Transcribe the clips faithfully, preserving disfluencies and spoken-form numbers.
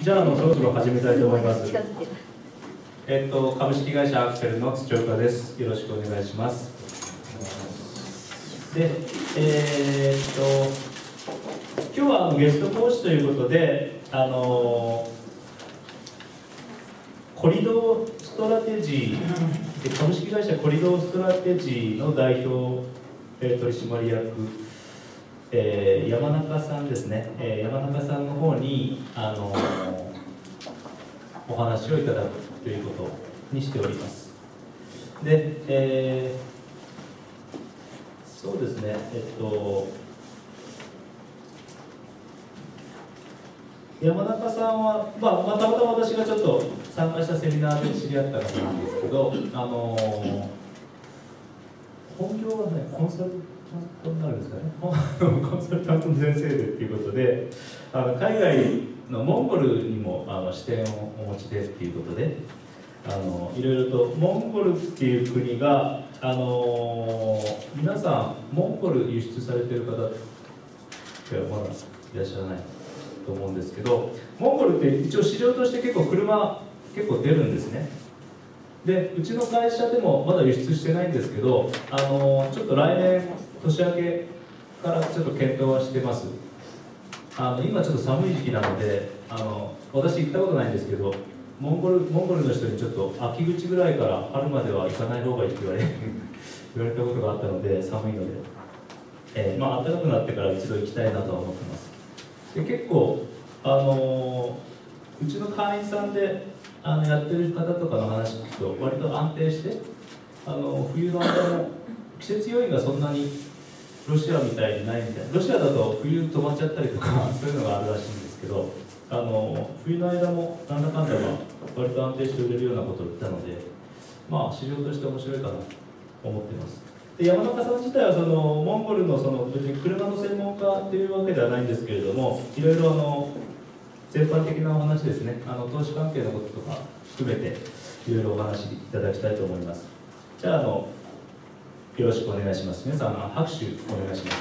じゃあ、あのそろそろ始めたいと思います。えっと、株式会社アクセルの土岡です。よろしくお願いします。で、えー、っと、今日はあのゲスト講師ということで、あのコリドーストラテジー、株式会社コリドーストラテジーの代表、えー、取締役、えー、山中さんですね、えー、山中さんの方に、あのお話をいただくということにしております。で、えー、そうですね、えっと、山中さんは、まあ、まあ、たまたま私がちょっと参加したセミナーで知り合った方なんですけど、あの本業はね、コンサルタントになるんですかね、コンサルタントの先生でっていうことで、あの海外のモンゴルにもあの視点をお持ちでっていうことで、あのいろいろとモンゴルっていう国が、あの皆さんモンゴル輸出されてる方ってまだいらっしゃらないと思うんですけど、モンゴルって一応市場として結構車結構出るんですね。で、うちの会社でもまだ輸出してないんですけど、あのちょっと来年年明けからちょっと検討はしてます。あの今ちょっと寒い時期なので、あの私行ったことないんですけど、モンゴルモンゴルの人にちょっと秋口ぐらいから春までは行かない方がいいって言われ言われたことがあったので、寒いので、えー、まあ暖かくなってから一度行きたいなとは思ってます。で、結構あのうちの会員さんであのやってる方とかの話聞くと割と安定して、あの冬の間も季節要因がそんなにロシアみたいにないみたいな、ロシアだと冬止まっちゃったりとかそういうのがあるらしいんですけど、あの冬の間もなんだかんだが割と安定して売れるようなことを言ったので、まあ市場として面白いかなと思ってます。で、山中さん自体はそのモンゴルのその別に車の専門家っていうわけではないんですけれども、いろいろあの全般的なお話ですね、あの投資関係のこととか含めていろいろお話しいただきたいと思います。じゃあ、あのよろしくお願いします。皆さん、拍手お願いします。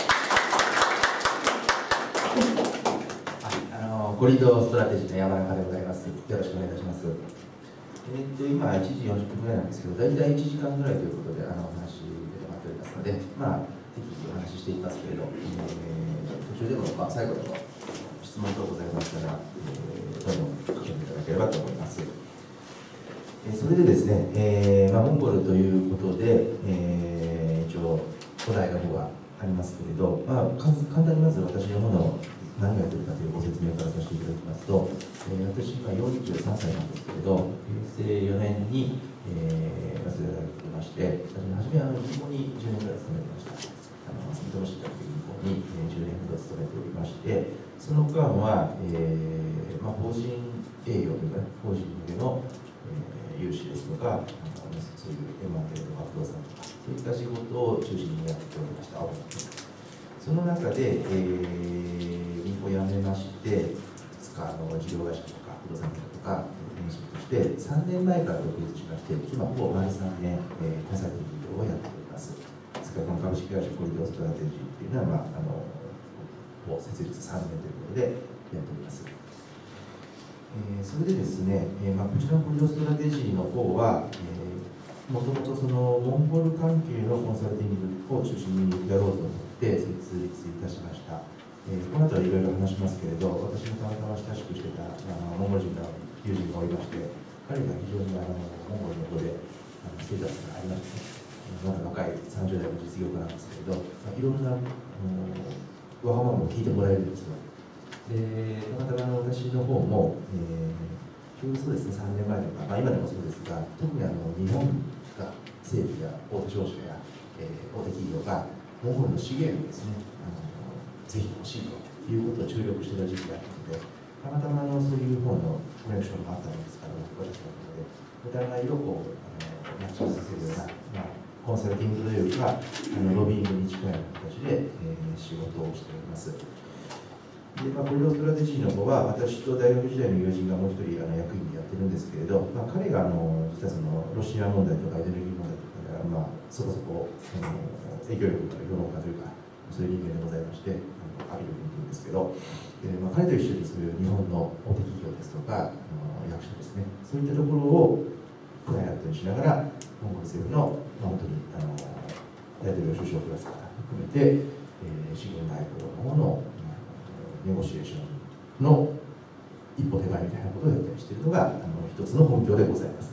あのコリドーストラテジーの山中でございます。よろしくお願いします。えー、と今いちじよんじゅっぷんぐらいなんですけど、大体いちじかんぐらいということであのお話出てもらっておりますので、まあ適宜お話ししていきますけれど、えー、途中でも、まあ、最後にも質問等ございましたら、えー、どんどん書いていただければと思います。それでですね、えーまあ、モンゴルということで、えー、一応お題の方がありますけれど、まあ、簡単にまず私のものを何をやっているかというご説明からさせていただきますと、えー、私今よんじゅうさんさいなんですけれど、へいせいよねんに、えー、早稲田大学にまして、初めは銀行にじゅうねんぐらい勤めてました。あの住友信託という銀行にじゅうねんほど勤めておりまして、その間は、えーまあ、法人営業というか、法人向けの融資ですとか、そういう エムアンドエー とか不動産とか、そういった仕事を中心にやっておりました。その中で、えー、銀行を辞めまして、いくつかの事業会社とか不動産業とか転職して、さんねんまえから独立しまして、今ほぼ丸さんねん、えー、コンサルティング業をやっております。ですから、この株式会社コリドーストラテジーっていうのは、まあ、あの設立さんねんということでやっております。えー、それでですね、えーまあ、こちらのコリドーストラテジーの方は、もともとそのモンゴル関係のコンサルティングを中心にやろうと思って設立いたしました。えー、この後はいろいろ話しますけれど、私もたまたま親しくしてたあのモンゴル人の友人がおりまして、彼が非常にあのモンゴルの方であのステータスがありまして、まだ若いさんじゅうだいの実業家なんですけれど、まあ、いろんなあのわがままも聞いてもらえるんですよ。で、たまたま私の方も、えー、ちょうどそうですね、さんねんまえとか、まあ、今でもそうですが、特にあの日本が政府や大手商社や、えー、大手企業がモンゴルの資源をですね、あのぜひ欲しいということを注力していた時期があったので、たまたまのそういう方のコネクションがあったんですから、私の方で、お互いをこうあのマッチさせるような、まあ、コンサルティングというか、あのロビーングに近いような形で、えー、仕事をしております。でまあ、コリドーストラテジーの方は、私と大学時代の友人がもう一人あの役員でやってるんですけれど、まあ、彼があの実はそのロシア問題とかエネルギー問題とかで、まあ、そこそこあの影響力のある評論家というか、 そういう人間でございまして、アビル君というんですけど、えーまあ、彼と一緒にそういう日本の大手企業ですとか、あの役所ですね、そういったところをクライアントにしながら、モンゴル政府の、まあ、本当にあの大統領首相クラスから含めて、えー、資源外交の方の、ネゴシエーションの一歩手前みたいなことをやったりしているのがあの一つの本業でございます。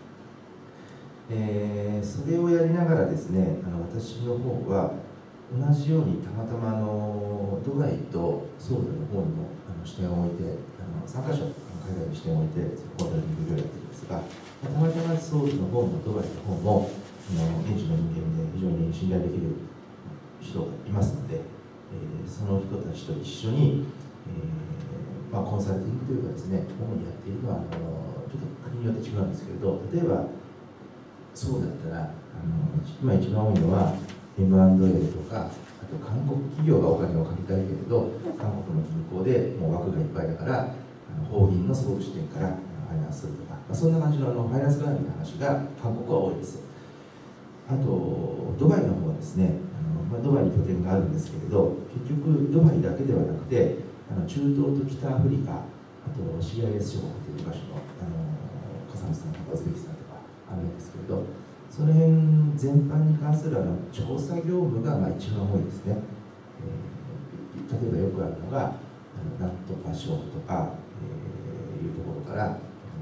えー、それをやりながらですね、あの私の方は同じようにたまたまあのドバイとソウルの方にもあの視点を置いて、あのさんかしょ海外に視点を置いてコンサルティング業をやっているんですが、たまたまソウルの方もドバイの方もあの現地の人間で非常に信頼できる人がいますので、えー、その人たちと一緒に、えーまあ、コンサルティングというかですね、主にやっているのはあのちょっと国によって違うんですけれど、例えばそうだったらあの今一番多いのは エムアンドエー とか、あと韓国企業がお金を借りたいけれど韓国の銀行でもう枠がいっぱいだからあの法人の総支店からファイナンスするとか、まあ、そんな感じのあのファイナンス絡みの話が韓国は多いです。あとドバイの方はですね、あの、まあ、ドバイに拠点があるんですけれど、結局ドバイだけではなくてあの中東と北アフリカ、あと シーアイエス 諸国という場所のあのカザフスタンとかウズベキスタンとかあるんですけれど、その辺全般に関するあの調査業務がまあ一番多いですね。えー、例えばよくあるのがあのなんとか省とか、えー、いうところから、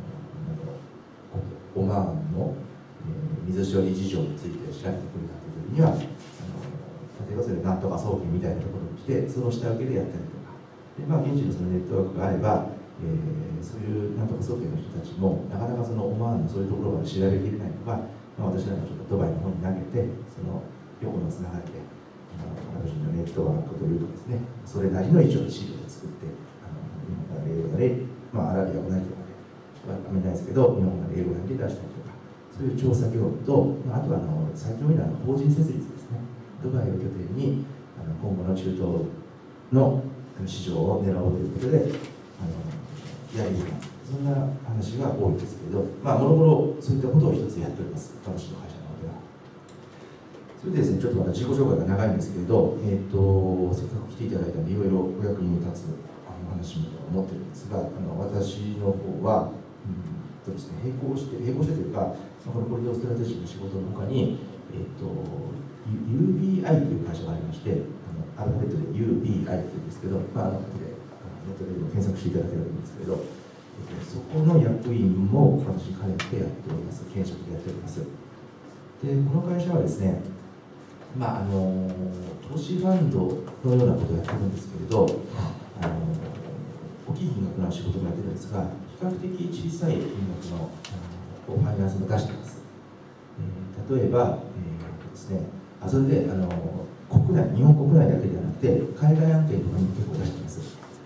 オマーンの、えー、水処理事情について調べてくれたという時には、あの例えばそれなんとか送金みたいなところに来て、その下請けでやったりとか、で、まあ、現地のそのネットワークがあれば、えー、そういうなんとか送金の人たちもなかなかそのオマーンのそういうところまで調べきれないのが、まあ、私なんかちょっとドバイの方に投げて、その横のつながりで、あの私のネットワークというとですね、それなりの一応シールを作って、あの日本から英語で、まあ、アラビアも同じとかで、あんまりないですけど、日本から英語だけ出したりとか、そういう調査業務と、まあ、あとはあの最近多いのは法人設立ですね。ドバイを拠点にあの今後の中東の市場を狙おうということで、あのやるような、そんな話が多いんですけれど、まあ、もろもろそういったことを一つやっております、私の会社の方では。それでですね、ちょっとまた自己紹介が長いんですけれど、えー、とせっかく来ていただいたので、いろいろお役に立つあの話も思ってるんですが、あの私の方は、うんとですね、並行して、並行してというか、このコリドーストラテジーの仕事の他に、えー、と ユービーアイ という会社がありまして、あのアルファベットで ユービーアイ というんですけど、まあ、あの後でネットでも検索していただければいいんですけれど、えー、そこの役員も私兼ねてやっております、兼職でやっております。で、この会社はですね、まあ、あの投資ファンドのようなことをやってるんですけれど、あの大きい金額の仕事もやってるんですが、比較的小さい金額のファイナンスも出しています。えー、例えば、えーとですね、あそれであの国内、日本国内だけではなくて、海外案件とかにも結構出しています。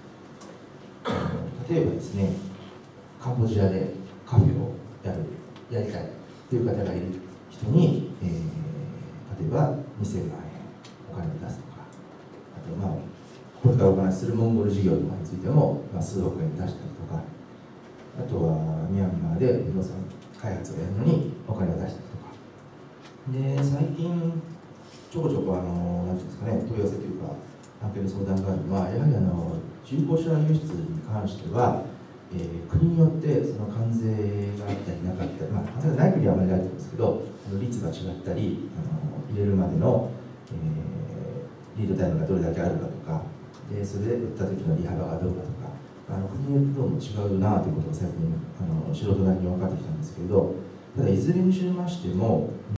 例えばですね、カンボジアでカフェをやるやりたいという方がいる人に、えー、例えばにせんまんえんお金を出すとか、あと、まあ、これからお話しするモンゴル事業とかについても、まあ、数億円出したりとか、あとはミャンマーで不動産開発をやるのにお金を出したりとか、で最近ちょこちょこあのなんていうんですかね、問い合わせというか案件の相談があるのは、やはりあの中古車輸出に関しては、えー、国によってその関税があったりなかったり、まあ、関税がない国はあまりないと思うんですけど、あの率が違ったり、あの入れるまでの、えー、リードタイムがどれだけあるかとか、でそれで売った時の利幅がどうかとか、あの国によってどうも違うなということが最近あの素人なりに分かってきたんですけれど、ただいずれにしましても